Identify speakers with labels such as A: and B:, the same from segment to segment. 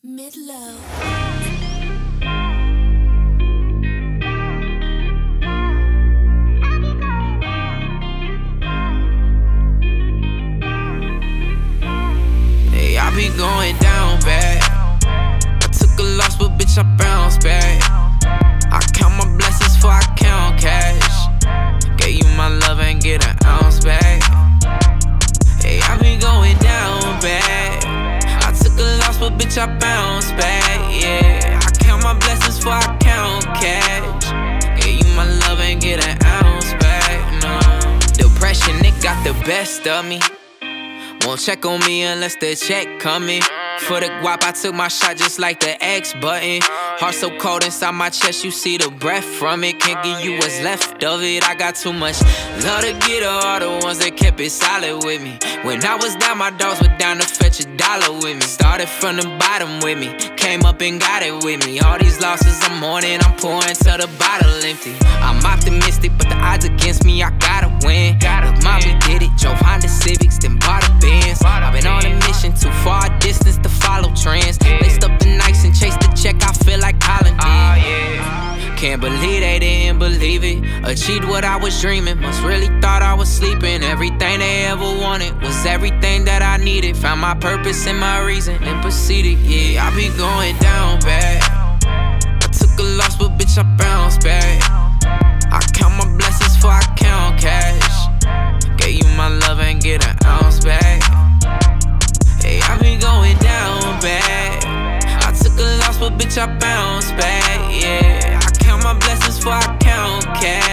A: Mid-low.
B: I be going down bad. I took a loss, but bitch, I bounce back. I count my blessings before I count cash. Gave you my love and get an ounce back. Hey, I be going down bad. I took a loss, but bitch, I bounce back. Yeah, I count my blessings before I count cash. Gave you my love and get an ounce back. No, depression, it got the best of me. Won't check on me unless the check coming. For the guap, I took my shot just like the X button. Heart so cold inside my chest, you see the breath from it. Can't give you what's left of it. I got too much love to get all the ones that kept it solid with me. When I was down, my dogs were down to fetch $1 with me. Started from the bottom with me, came up and got it with me. All these losses I'm mourning, I'm pouring till the bottle empty. I'm optimistic, but the odds against me, I gotta win. Look, mommy did it, drove Honda Civics, then bought a Benz. I've been on a mission, too far distance to follow trends. Laced up the nights and chased the check, I feel like Colin did. Can't believe they didn't believe it. Achieved what I was dreaming, must really thought I was sleeping. Everything they ever wanted was everything that I needed. Found my purpose and my reason and proceeded. Yeah, I be going down bad. I took a loss, but bitch, I bounce back. I count my blessings before I count cash. Gave you my love and get an ounce back. Hey, I be going down bad. I took a loss, but bitch, I bounce back. Yeah, I count my blessings before I count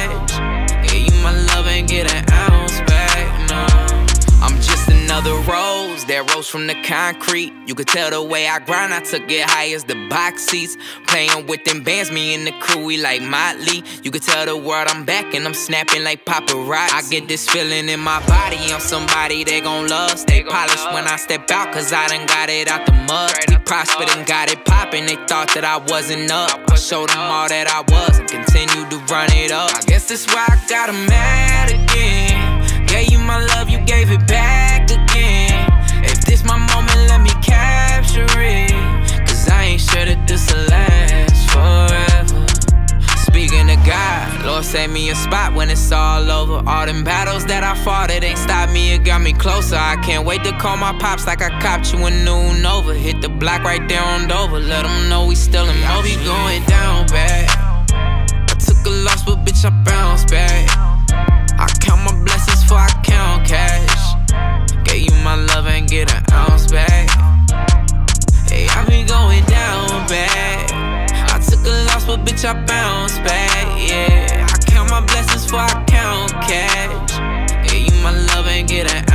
B: cash. Gave you my love and get an ounce back. No, I'm just another rose that rose from the concrete. You could tell the way I grind, I took it high as the box seats. Playing with them bands, me and the crew, we like Motley. You could tell the world I'm back and I'm snapping like paparazzi. I get this feeling in my body, I'm somebody they gon' love. Stay polished when I step out, cause I done got it out the mud. We prospered and got it poppin', they thought that I wasn't up. I showed them all that I was and continued to run it up. I guess that's why I got 'em mad again. Gave you my love, you gave it back again. If this my moment, let me capture it. Cause I ain't sure that this'll last forever. Speaking to God, Lord save me a spot when it's all over. All them battles that I fought, it ain't stopped me, it got me closer. I can't wait to call my pops like I copped you a new Nova. Hit the block right there on Dover, let them know we still in motion. I be going down bad. I took a loss, but bitch, I bounce back. I count my blessings before I count cash. Gave you my love and get an ounce back. Hey, I be going down bad. I took a loss, but bitch, I bounce back. Yeah, I count my blessings before I count cash. Gave you my love and get an